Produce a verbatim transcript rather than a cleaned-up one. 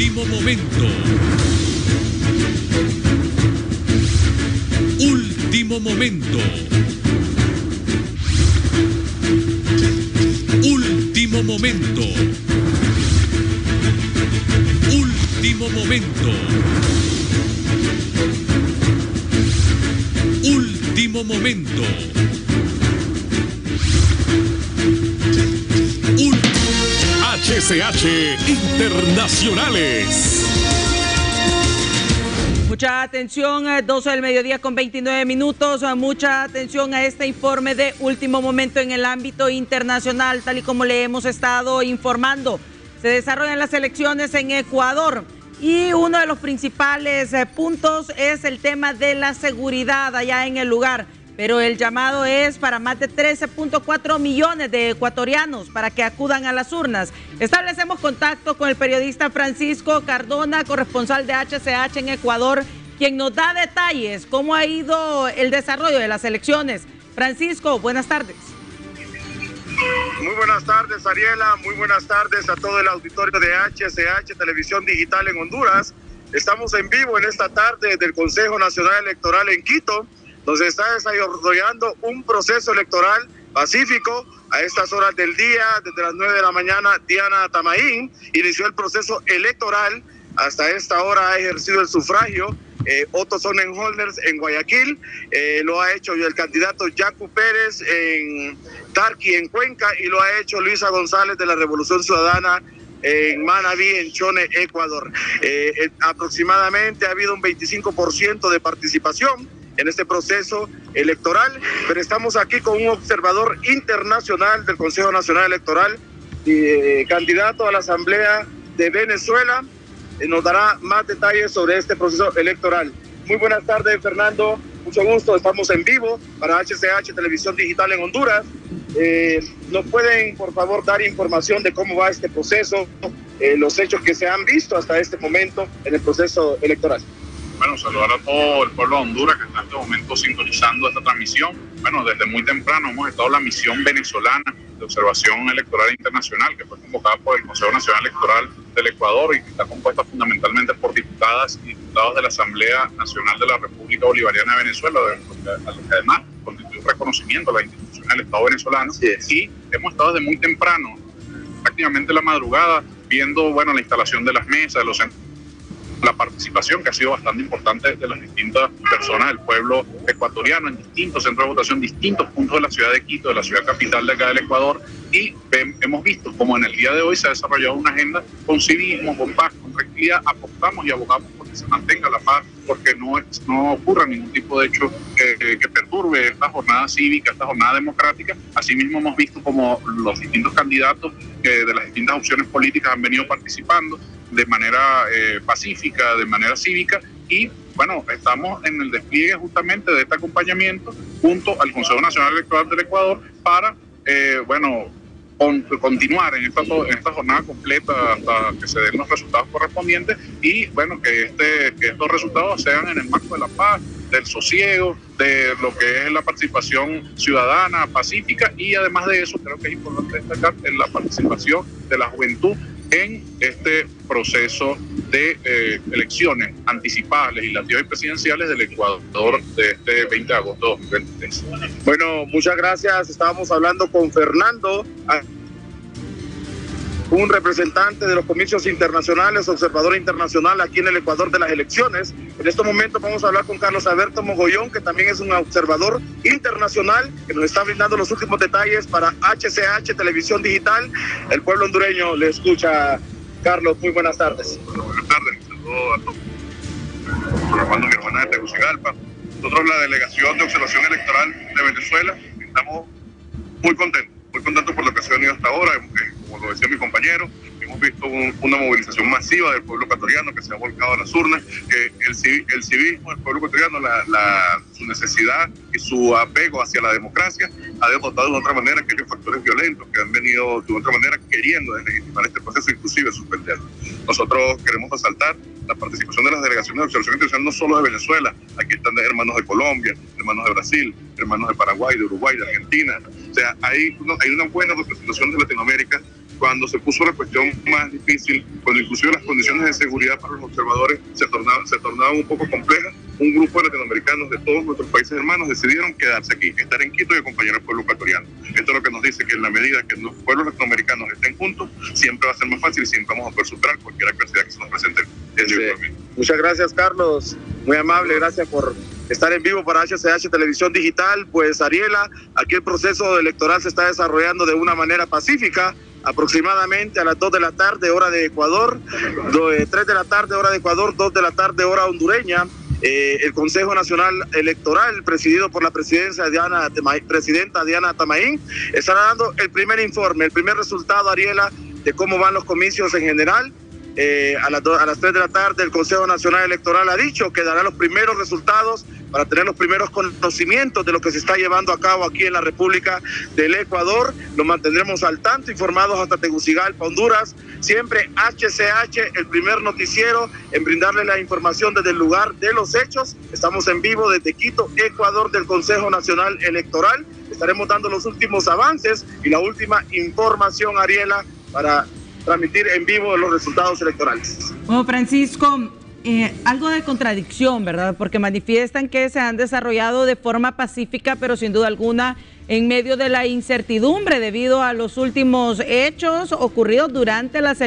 Último momento. Último momento. Último momento. Último momento. Último momento. H C H Internacionales. Mucha atención, doce del mediodía con veintinueve minutos. Mucha atención a este informe de último momento en el ámbito internacional, tal y como le hemos estado informando. Se desarrollan las elecciones en Ecuador y uno de los principales puntos es el tema de la seguridad allá en el lugar. Pero el llamado es para más de trece punto cuatro millones de ecuatorianos para que acudan a las urnas. Establecemos contacto con el periodista Francisco Cardona, corresponsal de H C H en Ecuador, quien nos da detalles cómo ha ido el desarrollo de las elecciones. Francisco, buenas tardes. Muy buenas tardes, Ariela. Muy buenas tardes a todo el auditorio de H C H Televisión Digital en Honduras. Estamos en vivo en esta tarde del Consejo Nacional Electoral en Quito, donde se está desarrollando un proceso electoral pacífico. A estas horas del día, desde las nueve de la mañana, Diana Tamaín inició el proceso electoral. Hasta esta hora ha ejercido el sufragio eh, Otto Sonnenholder en Guayaquil, eh, lo ha hecho el candidato Yacu Pérez en Tarqui, en Cuenca, y lo ha hecho Luisa González de la Revolución Ciudadana en Manabí, en Chone, Ecuador. Eh, eh, aproximadamente ha habido un veinticinco por ciento de participación en este proceso electoral, pero estamos aquí con un observador internacional del Consejo Nacional Electoral, eh, candidato a la Asamblea de Venezuela, eh, nos dará más detalles sobre este proceso electoral. Muy buenas tardes, Fernando, mucho gusto, estamos en vivo para H C H Televisión Digital en Honduras. Eh, ¿Nos pueden, por favor, dar información de cómo va este proceso, eh, los hechos que se han visto hasta este momento en el proceso electoral? Bueno, saludar a todo el pueblo de Honduras que está en este momento sintonizando esta transmisión. Bueno, desde muy temprano hemos estado en la misión venezolana de observación electoral internacional, que fue convocada por el Consejo Nacional Electoral del Ecuador y que está compuesta fundamentalmente por diputadas y diputados de la Asamblea Nacional de la República Bolivariana de Venezuela, a lo que además constituye un reconocimiento a la institución del Estado venezolano. Sí. Y hemos estado desde muy temprano, prácticamente la madrugada, viendo bueno, la instalación de las mesas, de los centros, la participación que ha sido bastante importante de las distintas personas del pueblo ecuatoriano en distintos centros de votación, distintos puntos de la ciudad de Quito, de la ciudad capital de acá del Ecuador, y ve, hemos visto como en el día de hoy se ha desarrollado una agenda con civismo, con paz, con tranquilidad. Apostamos y abogamos porque se mantenga la paz, porque no, no ocurra ningún tipo de hecho que, que perturbe esta jornada cívica, esta jornada democrática. Asimismo hemos visto como los distintos candidatos eh, de las distintas opciones políticas han venido participando de manera eh, pacífica, de manera cívica, y bueno, estamos en el despliegue justamente de este acompañamiento junto al Consejo Nacional Electoral del Ecuador para, eh, bueno, con, continuar en esta, en esta jornada completa hasta que se den los resultados correspondientes y bueno, que, este, que estos resultados sean en el marco de la paz, del sosiego, de lo que es la participación ciudadana, pacífica, y además de eso creo que es importante destacar en la participación de la juventud en este proceso de eh, elecciones anticipadas, legislativas y presidenciales del Ecuador de este veinte de agosto de dos mil veintitrés. Bueno, muchas gracias. Estábamos hablando con Fernando, un representante de los comicios internacionales, observador internacional aquí en el Ecuador de las elecciones. En estos momentos vamos a hablar con Carlos Alberto Mogollón, que también es un observador internacional, que nos está brindando los últimos detalles para H C H Televisión Digital. El pueblo hondureño le escucha. Carlos, muy buenas tardes. Bueno, buenas tardes, saludos a todos. Soy Armando, mi hermana de Tegucigalpa. Nosotros, la Delegación de Observación Electoral de Venezuela, estamos muy contentos, muy contentos por lo que se ha venido hasta ahora. Como lo decía mi compañero, hemos visto un, una movilización masiva del pueblo ecuatoriano que se ha volcado a las urnas, que el, el civismo del pueblo ecuatoriano, la, la, su necesidad y su apego hacia la democracia ha derrotado de otra manera aquellos factores violentos que han venido de otra manera queriendo deslegitimar este proceso, inclusive suspenderlo. Nosotros queremos resaltar la participación de las delegaciones de observación internacional no solo de Venezuela, aquí están hermanos de Colombia, hermanos de Brasil, hermanos de Paraguay, de Uruguay, de Argentina. O sea, hay, hay una buena representación de Latinoamérica cuando se puso la cuestión más difícil, cuando inclusive las condiciones de seguridad para los observadores se tornaban, se tornaban un poco complejas, un grupo de latinoamericanos de todos nuestros países hermanos decidieron quedarse aquí, estar en Quito y acompañar al pueblo ecuatoriano. Esto es lo que nos dice que en la medida que los pueblos latinoamericanos estén juntos, siempre va a ser más fácil y siempre vamos a poder superar cualquier adversidad que se nos presente. Sí. Muchas gracias, Carlos. Muy amable, gracias por estar en vivo para H C H Televisión Digital. Pues, Ariela, aquí el proceso electoral se está desarrollando de una manera pacífica, aproximadamente a las dos de la tarde, hora de Ecuador, tres de la tarde, hora de Ecuador, dos de la tarde, hora hondureña. Eh, el Consejo Nacional Electoral, presidido por la presidencia Diana Tamaín, presidenta Diana Tamaín, estará dando el primer informe, el primer resultado, Ariela, de cómo van los comicios en general. Eh, a, las do, a las tres de la tarde el Consejo Nacional Electoral ha dicho que dará los primeros resultados para tener los primeros conocimientos de lo que se está llevando a cabo aquí en la República del Ecuador. Los mantendremos al tanto, informados hasta Tegucigalpa, Honduras. Siempre H C H, el primer noticiero en brindarle la información desde el lugar de los hechos. Estamos en vivo desde Quito, Ecuador, del Consejo Nacional Electoral. Estaremos dando los últimos avances y la última información, Ariela, para transmitir en vivo los resultados electorales. Bueno, Francisco, eh, algo de contradicción, ¿verdad? Porque manifiestan que se han desarrollado de forma pacífica, pero sin duda alguna en medio de la incertidumbre debido a los últimos hechos ocurridos durante las elecciones.